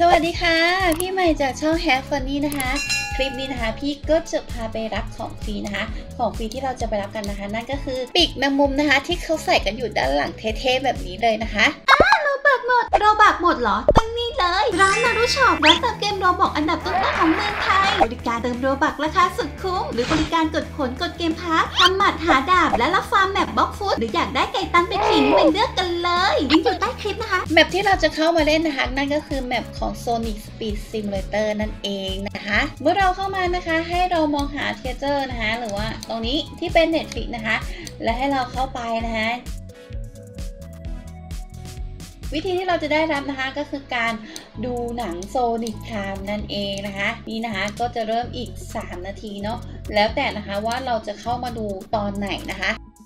สวัสดีค่ะพี่ใหม่จากช่อง Have Funny นะคะคลิปนี้นะคะพี่ก็จะพาไปรับของฟรีนะคะของฟรีที่เราจะไปรับกันนะคะนั่นก็คือปีกแมงมุมนะคะที่เขาใส่กันอยู่ด้านหลังเท่ๆแบบนี้เลยนะคะโรบักหมดเหรอตั้งนี่เลยร้านนารุช็อปร้านเติมเกมโรบอกอันดับต้นๆของเมืองไทยบริการเติมโรบักราคาสุดคุ้มหรือบริการกดผลกดเกมพาร์ททำหมัดหาดาบและรับฟาร์มแมปบล็อกฟุตหรืออยากได้ไก่ตันไปขิงไปเลือกกันเลยลิงก์อยู่ใต้คลิปนะคะแมปที่เราจะเข้ามาเล่นนะคะนั่นก็คือแมปของ Sonic Speed Simulator นั่นเองนะคะเมื่อเราเข้ามานะคะให้เรามองหาเทเจอร์นะคะหรือว่าตรงนี้ที่เป็น Netflix นะคะและให้เราเข้าไปนะคะวิธีที่เราจะได้รับนะคะก็คือการดูหนังโซนิคไทม์นั่นเองนะคะนี่นะคะก็จะเริ่มอีก3นาทีเนาะแล้วแต่นะคะว่าเราจะเข้ามาดูตอนไหนนะคะ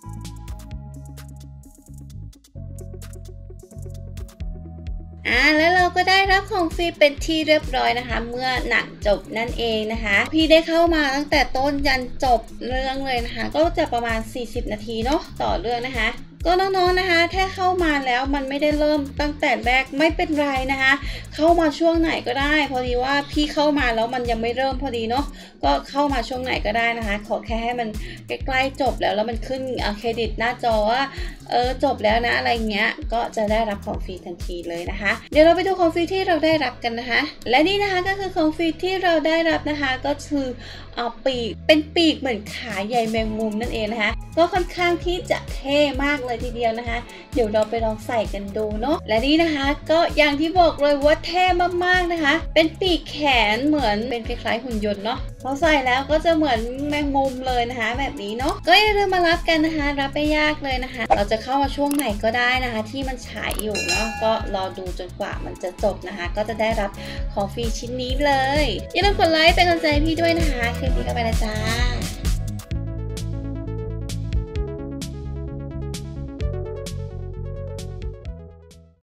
แล้วเราก็ได้รับของฟรีเป็นที่เรียบร้อยนะคะเมื่อหนังจบนั่นเองนะคะพี่ได้เข้ามาตั้งแต่ต้นยันจบเรื่องเลยนะคะก็จะประมาณ40นาทีเนาะต่อเรื่องนะคะก็น้องๆนะคะถ้าเข้ามาแล้วมันไม่ได้เริ่มตั้งแต่แรกไม่เป็นไรนะคะเข้ามาช่วงไหนก็ได้พอดีว่าพี่เข้ามาแล้วมันยังไม่เริ่มพอดีเนาะก็เข้ามาช่วงไหนก็ได้นะคะขอแค่ให้มันใกล้ๆจบแล้วมันขึ้นเครดิตหน้าจอว่าจบแล้วนะอะไรเงี้ยก็จะได้รับของฟรีทันทีเลยนะคะเดี๋ยวเราไปดูของฟรีที่เราได้รับกันนะคะและนี่นะคะก็คือของฟรีที่เราได้รับนะคะก็คือปีกเป็นปีกเหมือนขาใยแมงมุมนั่นเองนะคะก็ค่อนข้างที่จะเท่มากเลยทีเดียวนะคะเดี๋ยวเราไปลองใส่กันดูเนาะและนี่นะคะก็อย่างที่บอกเลยว่าเท่มากๆนะคะเป็นปีกแขนเหมือนเป็นคล้ายๆหุ่นยนต์เนาะพอใส่แล้วก็จะเหมือนแมงมุมเลยนะคะแบบนี้เนาะก็อย่าลืมมารับกันนะคะรับไม่ยากเลยนะคะเราจะเข้ามาช่วงไหนก็ได้นะคะที่มันฉายอยู่เนาะก็รอดูจนกว่ามันจะจบนะคะก็จะได้รับของฟรีชิ้นนี้เลยอย่าลืมกดไลค์เป็นกำลังใจพี่ด้วยนะคะคลิปนี้ก็ไปแล้วจ้า